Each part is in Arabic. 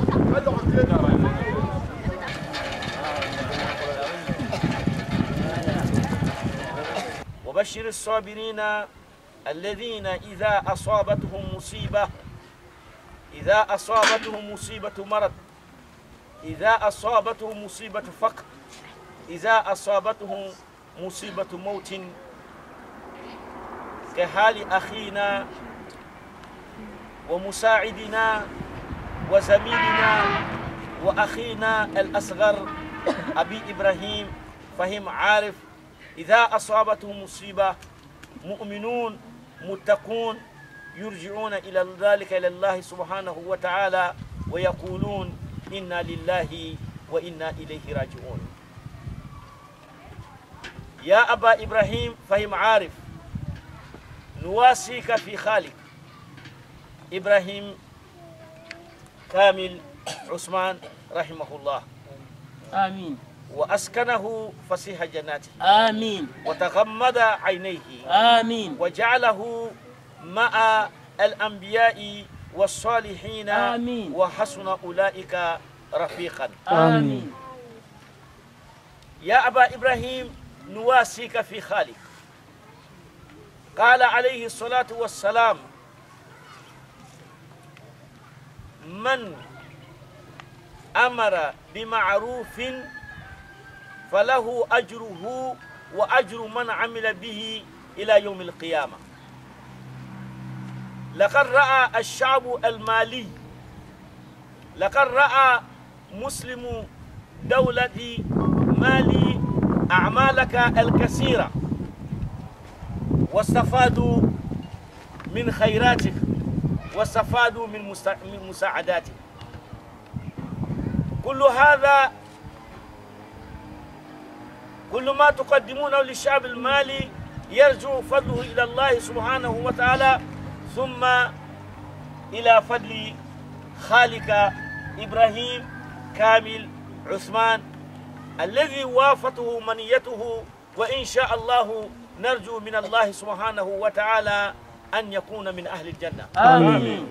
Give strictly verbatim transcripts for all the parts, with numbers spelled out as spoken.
وبشر الصابرين الذين إذا أصابتهم مصيبة إذا أصابتهم مصيبة مرض، إذا أصابتهم مصيبة فقر، إذا أصابتهم مصيبة موت كحال أخينا ومساعدنا وزميلنا وأخينا الأصغر أبي إبراهيم، فهم عارف إذا أصابتهم مصيبة مؤمنون متقون يرجعون إلى ذلك إلى الله سبحانه وتعالى ويقولون إنا لله وإنا إليه راجعون. يا أبا إبراهيم فهم عارف نواسيك في خالق إبراهيم كامل عثمان رحمه الله، آمين، وأسكنه فسيح جناته، آمين، وتغمد عينيه، آمين، وجعله مع الأنبياء والصالحين، آمين، وحسن أولئك رفيقا، آمين. يا أبا إبراهيم نواسيك في خالق. قال عليه الصلاة والسلام: من أمر بمعروف فله أجره وأجر من عمل به إلى يوم القيامة. لقد رأى الشعب المالي، لقد رأى مسلم دولة مالي أعمالك الكثيرة واستفادوا من خيراتك واستفادوا من مساعداتك. كل هذا كل ما تقدمونه للشعب المالي يرجع فضله إلى الله سبحانه وتعالى، ثم إلى فضل خالق إبراهيم كامل عثمان الذي وافته منيته، وإن شاء الله نرجو من الله سبحانه وتعالى أن يكون من أهل الجنة. آمين.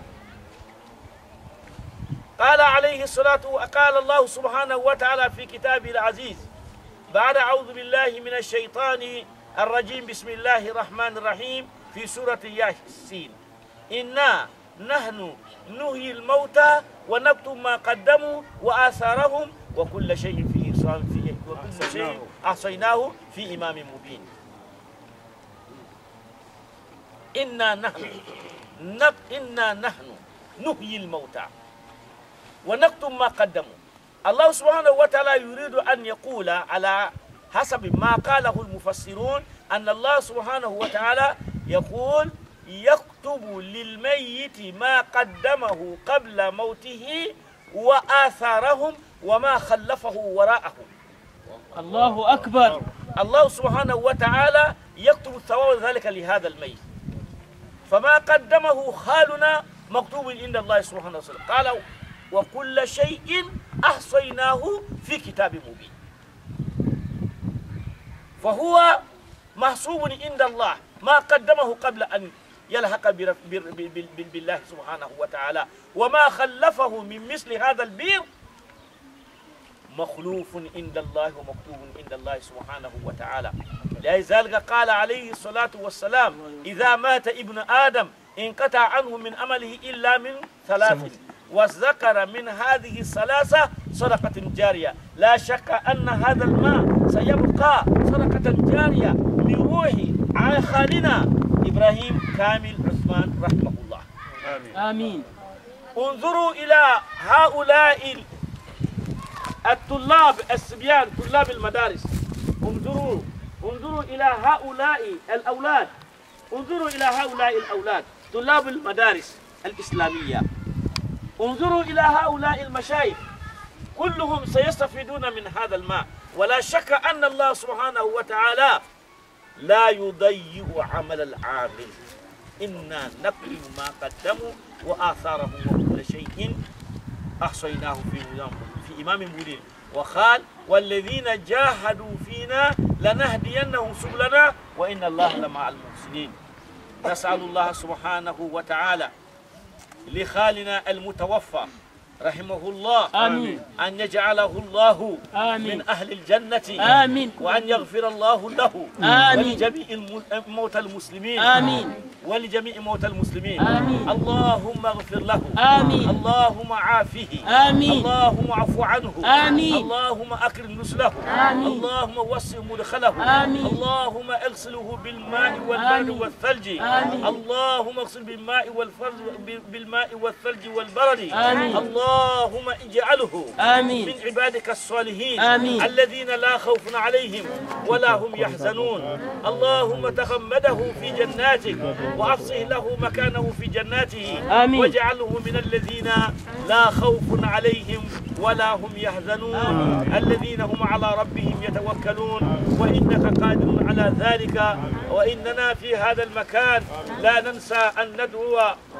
قال عليه الصلاة وقال الله سبحانه وتعالى في كتابه العزيز بعد أعوذ بالله من الشيطان الرجيم بسم الله الرحمن الرحيم في سورة ياسين: إنا نحن نحيي الموتى ونكتب ما قدموا وآثارهم وكل شيء في فيه وكل شيء أحصيناه في إمام مبين. إنا نحن نق إنا نحن نحيي الموتى ونكتب ما قدموا. الله سبحانه وتعالى يريد أن يقول على حسب ما قاله المفسرون أن الله سبحانه وتعالى يقول يكتب للميت ما قدمه قبل موته وآثارهم وما خلفه وراءه. الله أكبر. الله سبحانه وتعالى يكتب ثواب ذلك لهذا الميت، فما قدمه خالنا مكتوب عند الله سبحانه وتعالى. قال وكل شيء أحصيناه في كتاب مبين، فهو محسوب عند الله ما قدمه قبل أن يلحق بالله سبحانه وتعالى، وما خلفه من مثل هذا البير مخلوف عند الله ومكتوب عند الله سبحانه وتعالى. لذلك قال عليه الصلاة والسلام: إذا مات ابن آدم انقطع عنه من عمله إلا من ثلاث، وذكر من هذه الثلاثة صدقة جارية. لا شك أن هذا الماء سيبقى صدقة جارية لروح خالنا إبراهيم كامل عثمان رحمه الله. آمين. آمين. انظروا إلى هؤلاء الطلاب الصبيان طلاب المدارس، انظروا انظروا إلى هؤلاء الأولاد، انظروا إلى هؤلاء الأولاد طلاب المدارس الإسلامية، انظروا إلى هؤلاء المشايخ، كلهم سيستفيدون من هذا الماء. ولا شك أن الله سبحانه وتعالى لا يضيع عمل العامل. إنا نكتب ما قدموا وآثارهم وكل شيء أحصيناه في في إمام مبين. وقال والذين جاهدوا فينا لنهدينهم سبلنا وإن الله لمع المحسنين. نسأل الله سبحانه وتعالى لخالنا المتوفى رحمه الله آمين. أن يجعله الله آمين. من أهل الجنة آمين. وأن يغفر الله له آمين. ولجميع موتى المسلمين آمين. ولجميع موتى المسلمين. آمين. اللهم اغفر له. آمين. اللهم عافه. آمين. اللهم اعف عنه. آمين. اللهم أكرم نزله. آمين. اللهم وسع مدخله. آمين. اللهم اغسله بالماء والبرد والثلج. آمين. اللهم اغسل بالماء والفرج بالماء والثلج والبرد. آمين. اللهم اجعله آمين. من عبادك الصالحين آمين. الذين لا خوف عليهم ولا هم يحزنون. اللهم تغمده في جناتك وأفصح له مكانه في جناته. آمين. واجعله من الذين لا خوف عليهم ولا هم يحزنون. آمين. الذين هم على ربهم يتوكلون وإنك قادر على ذلك. وإننا في هذا المكان لا ننسى أن ندعو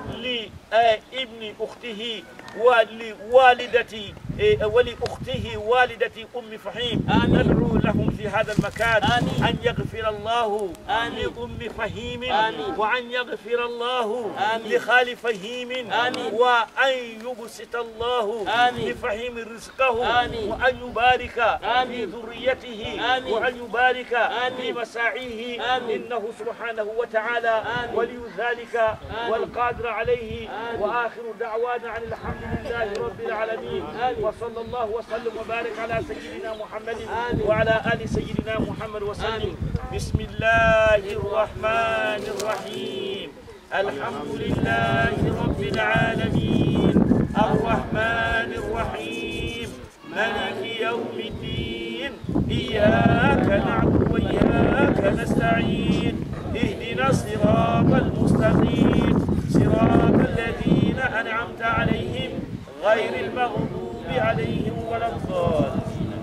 لابن أخته ولوالدتي ولأخته والدة أم فهيم. ندعو لهم في هذا المكان آمين. أن يغفر الله آمين. لأم فهيم آمين. وأن يغفر الله آمين. لخال فهيم آمين. وأن يبسط الله آمين. لفهيم رزقه آمين. وأن يبارك آمين. في ذريته آمين. وأن يبارك آمين. في مساعيه آمين. إنه سبحانه وتعالى آمين. ولي ذلك آمين. والقادر عليه آمين. وآخر دعوانا عن الحمد لله رب العالمين آمين. وصلى الله وسلم وبارك على سيدنا محمد آمين. وعلى آل سيدنا محمد وسلم آمين. بسم الله الرحمن الرحيم. الحمد لله رب العالمين الرحمن الرحيم مالك يوم الدين إياك نعبد وإياك نستعين اهدنا الصراط المستقيم صراط الذين أنعمت عليهم غير المغضوب عليهم ولا الضالين.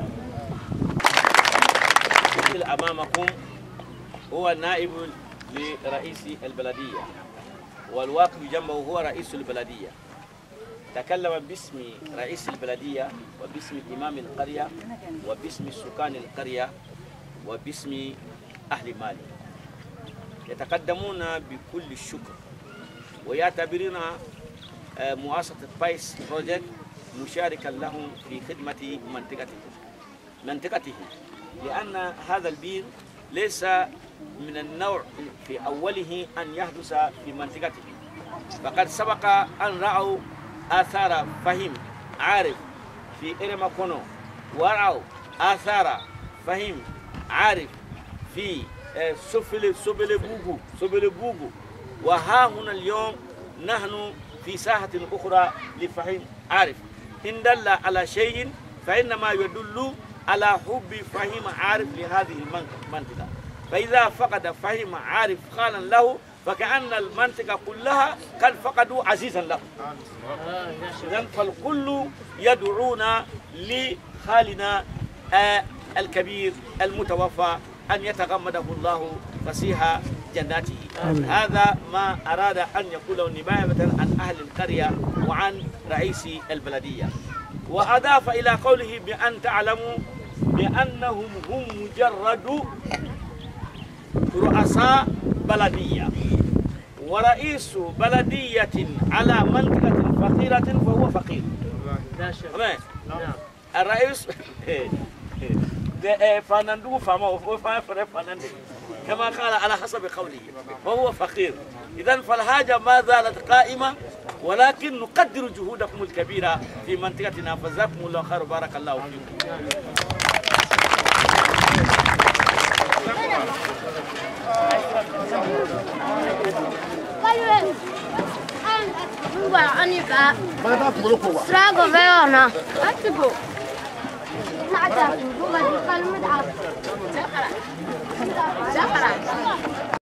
أمامكم هو النائب لرئيس البلدية والواقف جنبه هو رئيس البلدية. تكلم باسم رئيس البلدية وباسم إمام القرية وباسم سكان القرية وباسم أهل مالي. يتقدمون بكل الشكر ويعتبرون مؤسسة بايس بروجكت مشاركا لهم في خدمة منطقته منطقته لأن هذا البير ليس من النوع في أوله أن يحدث في منطقته. فقد سبق أن رأوا آثار فهم عارف في إرما كونو ورأوا آثار فهم عارف في سفل سبل بوغو سبل بوغو. وها هنا اليوم نحن في ساحة أخرى لفهم عارف. إن دل على شيء فإنما يدل على حب فهم عارف لهذه المنطقة. فإذا فقد فهم عارف خالا له فكأن المنطقة كلها قد فقدوا عزيزا له. إذن فالكل يدعون لخالنا آه الكبير المتوفى أن يتغمده الله فسيح جناته. هذا ما أراد أن يقوله نباية عن أهل القرية وعن رئيس البلدية. وأضاف إلى قوله بأن تعلموا بأنهم هم مجرد رؤساء بلدية ورئيس بلدية على منطقة فقيرة فهو فقير. الرئيس فنندو فما فنندو كما قال على حسب قوله فهو فقير. إذن فالحاجة ما زالت قائمة ولكن نقدر جهودكم الكبيرة في منطقتنا فجزاكم الله خير وبارك الله فيكم.